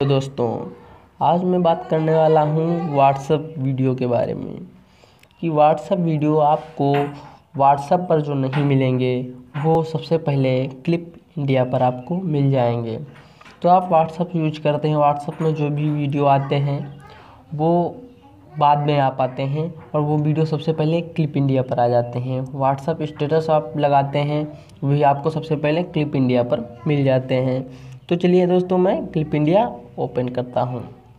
तो दोस्तों, आज मैं बात करने वाला हूँ व्हाट्सएप वीडियो के बारे में कि व्हाट्सएप वीडियो आपको व्हाट्सएप पर जो नहीं मिलेंगे वो सबसे पहले क्लिप इंडिया पर आपको मिल जाएंगे। तो आप व्हाट्सएप यूज करते हैं, व्हाट्सएप में जो भी वीडियो आते हैं वो बाद में आ पाते हैं और वो वीडियो सबसे पहले क्लिप इंडिया पर आ जाते हैं। व्हाट्सएप स्टेटस आप लगाते हैं वही आपको सबसे पहले क्लिप इंडिया पर मिल जाते हैं। तो चलिए दोस्तों, मैं क्लिप इंडिया ओपन करता हूँ।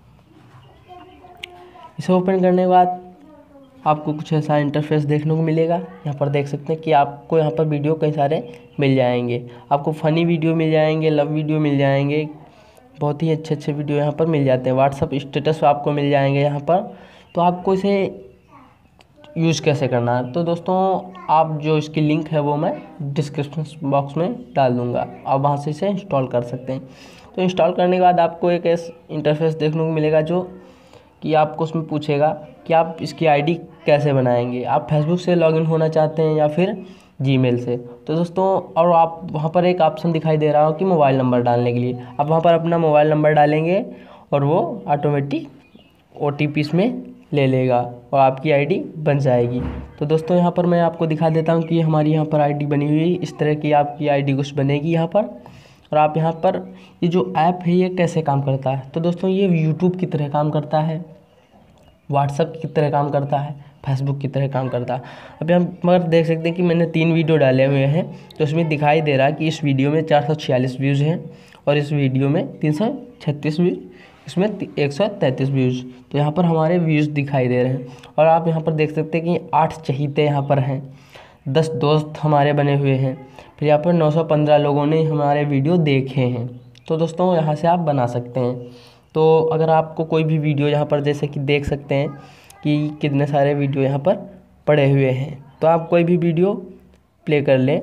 इसे ओपन करने के बाद आपको कुछ ऐसा इंटरफेस देखने को मिलेगा। यहाँ पर देख सकते हैं कि आपको यहाँ पर वीडियो कई सारे मिल जाएंगे। आपको फ़नी वीडियो मिल जाएंगे, लव वीडियो मिल जाएंगे, बहुत ही अच्छे वीडियो यहाँ पर मिल जाते हैं। व्हाट्सएप स्टेटस आपको मिल जाएंगे यहाँ पर। तो आपको इसे यूज़ कैसे करना है, तो दोस्तों आप जो इसकी लिंक है वो मैं डिस्क्रिप्शन बॉक्स में डाल दूँगा, आप वहाँ से इसे इंस्टॉल कर सकते हैं। तो इंस्टॉल करने के बाद आपको एक ऐसा इंटरफेस देखने को मिलेगा जो कि आपको उसमें पूछेगा कि आप इसकी आईडी कैसे बनाएंगे। आप फेसबुक से लॉगिन होना चाहते हैं या फिर जीमेल से। तो दोस्तों, और आप वहाँ पर एक ऑप्शन दिखाई दे रहा हो कि मोबाइल नंबर डालने के लिए आप वहाँ पर अपना मोबाइल नंबर डालेंगे और वो ऑटोमेटिक OTP इसमें ले लेगा और आपकी आईडी बन जाएगी। तो दोस्तों, यहाँ पर मैं आपको दिखा देता हूँ कि हमारी यहाँ पर आईडी बनी हुई है। इस तरह की आपकी आईडी कुछ बनेगी यहाँ पर। और आप यहाँ पर ये जो ऐप है ये कैसे काम करता है, तो दोस्तों ये यूट्यूब की तरह काम करता है, व्हाट्सएप की तरह काम करता है, फेसबुक की तरह काम करता है। अभी हम मगर देख सकते हैं कि मैंने 3 वीडियो डाले हुए हैं। तो इसमें दिखाई दे रहा है कि इस वीडियो में 446 व्यूज़ हैं और इस वीडियो में 336 व्यूज़, इसमें 133 व्यूज़। तो यहाँ पर हमारे व्यूज़ दिखाई दे रहे हैं। और आप यहाँ पर देख सकते हैं कि 8 चहीते यहाँ पर हैं, 10 दोस्त हमारे बने हुए हैं, फिर यहाँ पर 915 लोगों ने हमारे वीडियो देखे हैं। तो दोस्तों यहाँ से आप बना सकते हैं। तो अगर आपको कोई भी वीडियो यहाँ पर जैसे कि देख सकते हैं कि कितने सारे वीडियो यहाँ पर पड़े हुए हैं, तो आप कोई भी वीडियो प्ले कर लें।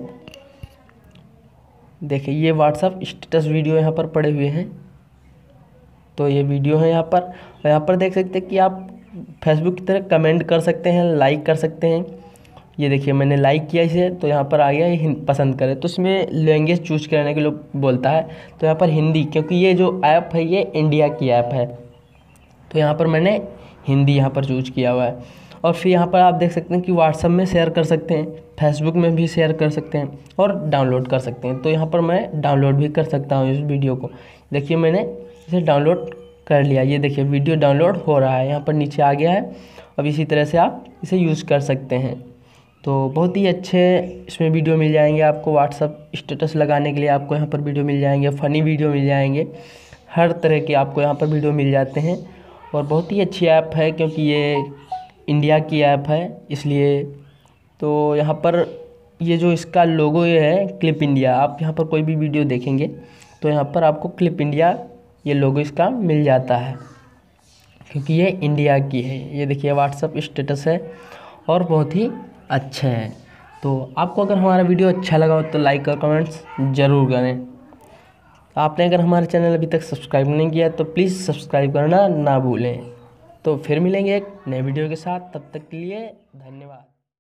देखिए ये व्हाट्सएप स्टेटस वीडियो यहाँ पर पड़े हुए हैं। तो ये वीडियो है यहाँ पर। और यहाँ पर देख सकते हैं कि आप फेसबुक की तरह कमेंट कर सकते हैं, लाइक कर सकते हैं। ये देखिए मैंने लाइक किया इसे, तो यहाँ पर आ गया ये पसंद करें। तो इसमें लैंग्वेज चूज करने के लिए बोलता है, तो यहाँ पर हिंदी, क्योंकि ये जो ऐप है ये इंडिया की ऐप है, तो यहाँ पर मैंने हिंदी यहाँ पर चूज किया हुआ है। और फिर यहाँ पर आप देख सकते हैं कि व्हाट्सएप में शेयर कर सकते हैं, फेसबुक में भी शेयर कर सकते हैं और डाउनलोड कर सकते हैं। तो यहाँ पर मैं डाउनलोड भी कर सकता हूँ इस वीडियो को। देखिए मैंने इसे डाउनलोड कर लिया। ये देखिए वीडियो डाउनलोड हो रहा है, यहाँ पर नीचे आ गया है। अब इसी तरह से आप इसे यूज़ कर सकते हैं। तो बहुत ही अच्छे इसमें वीडियो मिल जाएंगे आपको। व्हाट्सएप स्टेटस लगाने के लिए आपको यहाँ पर वीडियो मिल जाएंगे, फ़नी वीडियो मिल जाएंगे, हर तरह के आपको यहाँ पर वीडियो मिल जाते हैं। और बहुत ही अच्छी ऐप है क्योंकि ये इंडिया की ऐप है इसलिए। तो यहाँ पर ये जो इसका लोगो ये है क्लिप इंडिया, आप यहाँ पर कोई भी वीडियो देखेंगे तो यहाँ पर आपको क्लिप इंडिया ये लोगो इसका मिल जाता है क्योंकि ये इंडिया की है। ये देखिए व्हाट्सएप स्टेटस है और बहुत ही अच्छा है। तो आपको अगर हमारा वीडियो अच्छा लगा हो तो लाइक और कमेंट्स ज़रूर करें। आपने अगर हमारे चैनल अभी तक सब्सक्राइब नहीं किया तो प्लीज़ सब्सक्राइब करना ना भूलें। तो फिर मिलेंगे एक नए वीडियो के साथ, तब तक के लिए धन्यवाद।